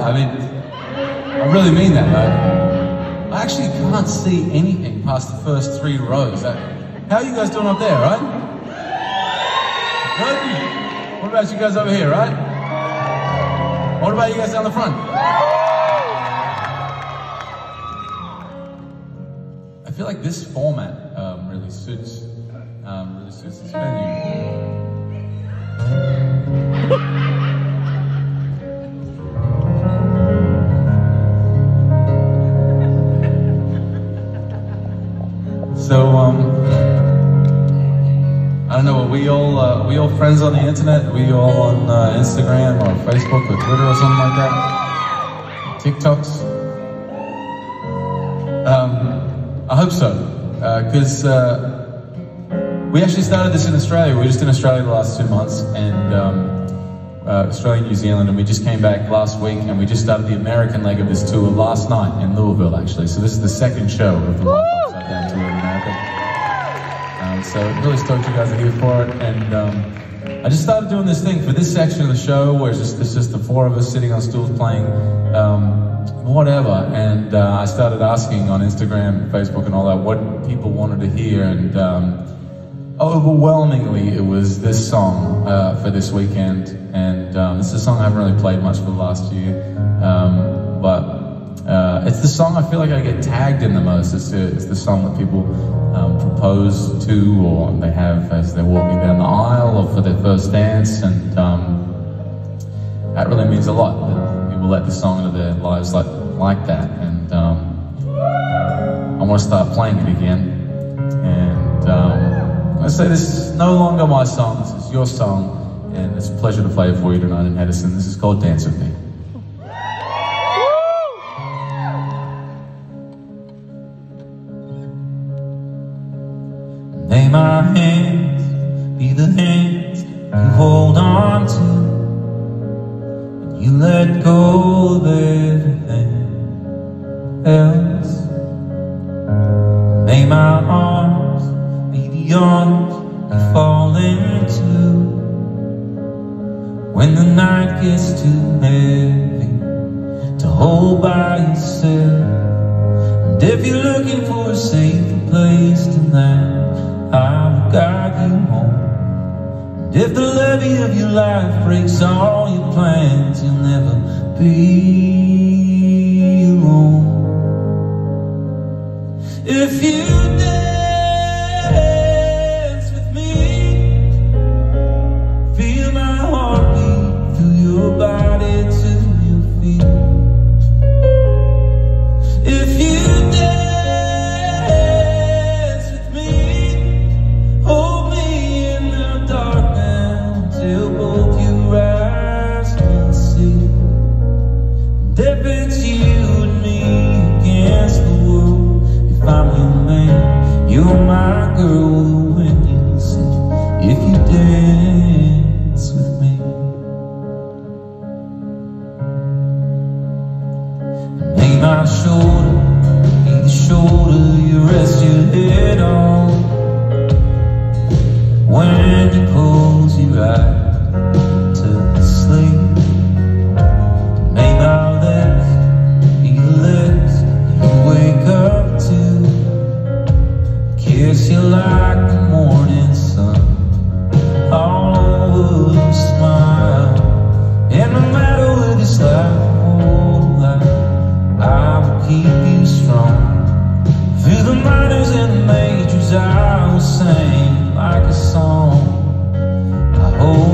I mean, I really mean that, though. I actually can't see anything past the first 3 rows. How are you guys doing up there, right? Good? What about you guys over here, right? What about you guys down the front? I feel like this format really suits this venue. So, I don't know, are we all friends on the internet? Are we all on Instagram or Facebook or Twitter or something like that? TikToks? I hope so, because we actually started this in Australia. We were just in Australia the last 2 months, and Australia and New Zealand, and we just came back last week, and we just started the American leg of this tour last night in Louisville, actually. So this is the second show of the Life Upside Down tour in America. So really stoked you guys are here for it, and I just started doing this thing for this section of the show where it's just the 4 of us sitting on stools playing whatever, and I started asking on Instagram and Facebook and all that what people wanted to hear, and overwhelmingly it was this song for this weekend, and this is a song I haven't really played much for the last year, but it's the song I feel like I get tagged in the most. It's the song that people propose to, or they have as they're walking down the aisle, or for their first dance, and that really means a lot, that people let this song into their lives like that, and I want to start playing it again, and I say this is no longer my song, this is your song, and it's a pleasure to play it for you tonight in Edison. This is called Dance With Me. May my hands be the hands you hold on to, and you let go of everything else. May my arms be the arms you fall into when the night gets too heavy to hold by yourself. And if you're looking for a safer place to land, I'll guide you home. And if the levee of your life breaks all your plans, you'll never be alone. If you dance with me, feel my heartbeat through your body to your feet. If you dance with me, hold me in the dark now till both your eyes can see. And if it's you and me against the world, if I'm your man, you're my girl, when you sing. If you dance with me, may my shoulder be the shoulder you rest your head on when you close your eyes to sleep. May my lips be the lips you wake up to, kiss you like the morning sun all over your smile. And no matter where this life holds life, I will keep you strong. Through the minors and the majors, I will sing like a song. I hold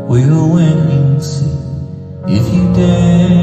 will when you see, if you dare.